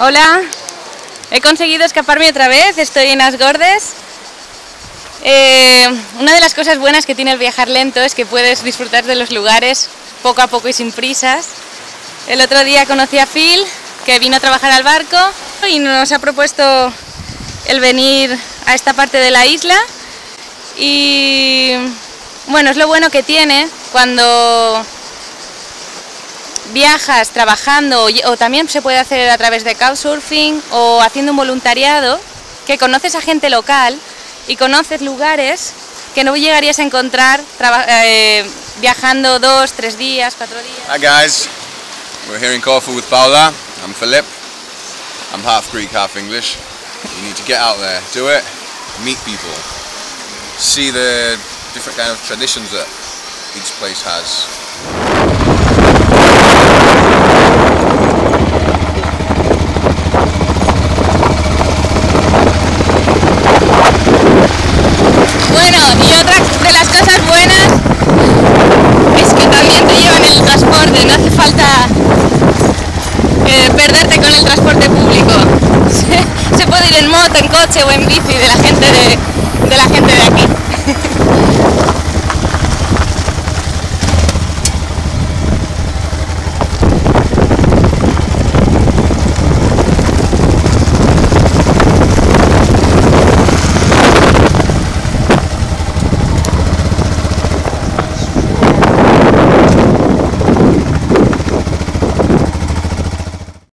Hola, he conseguido escaparme otra vez, estoy en As Gordes. Una de las cosas buenas que tiene el viajar lento es que puedes disfrutar de los lugares poco a poco y sin prisas. El otro día conocí a Phil, que vino a trabajar al barco y nos ha propuesto el venir a esta parte de la isla. Y bueno, es lo bueno que tiene cuando viajas trabajando, o también se puede hacer a través de couchsurfing o haciendo un voluntariado, que conoces a gente local y conoces lugares que no llegarías a encontrar viajando 2, 3 días, 4 días. Hi guys, we're here in Corfu with Paula. I'm Philip. I'm half Greek, half English. You need to get out there, do it, meet people, see the different kind of traditions that each place has.